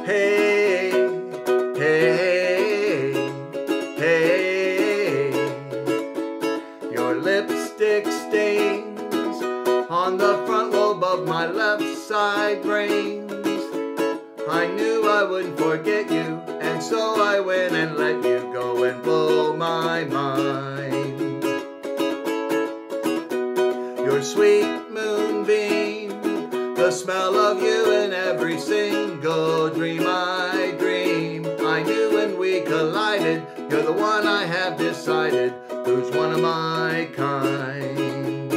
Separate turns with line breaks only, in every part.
Hey, hey, hey. Your lipstick stains on the front lobe of my left side brains. I knew I wouldn't forget you, and so I went and let you go and blow my mind. Your sweet moonbeam, the smell of you in every single dream I dream. I knew when we collided, you're the one I have decided, who's one of my kind.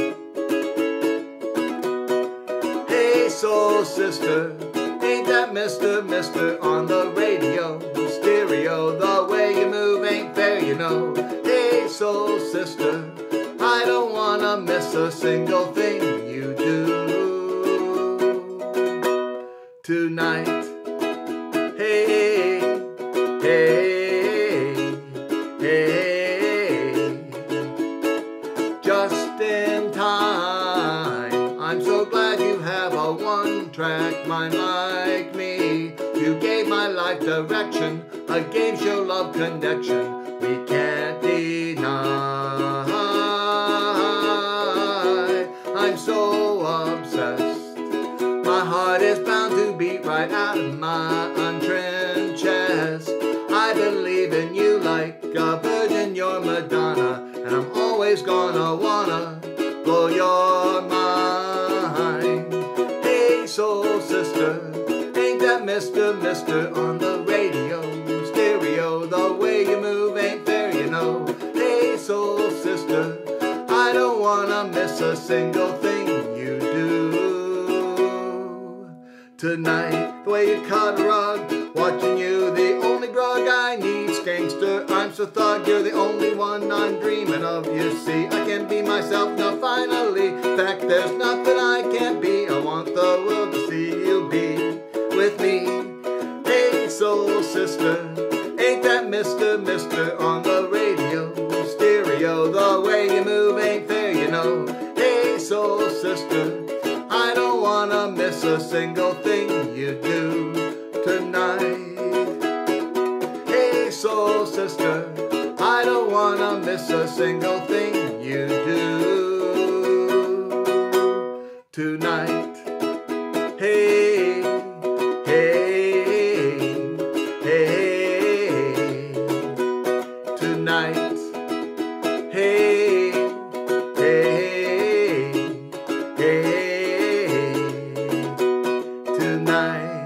Hey soul sister, ain't that Mr. on the radio, stereo, the way you move ain't fair, you know. Hey soul sister, I don't wanna miss a single thing you do tonight. Hey, hey, hey, just in time. I'm so glad you have a one-track mind like me. You gave my life direction, a game show love connection we can't deny. I'm so obsessed, my heart is bound to beat right out of my untrimmed chest. I believe in you like a virgin, you're Madonna, and I'm always gonna wanna blow your mind. Hey soul sister, ain't that Mr. on the radio, stereo, the way you move ain't fair, you know. Hey soul sister, I don't wanna miss a single thing you do tonight. The way you cut a rug, watching you, the only drug I need's gangster. I'm so thug, you're the only one I'm dreaming of. You see, I can be myself now finally. In fact, there's nothing I can't be. I want the world to see you be with me. Hey soul sister, ain't that Mr. on the radio, stereo, the way you move ain't fair, you know. Hey soul sister, I don't wanna miss a single thing you do tonight. Hey soul sister, I don't wanna miss a single thing you do tonight. Hey, hey, hey, tonight. Hey, hey, hey, tonight.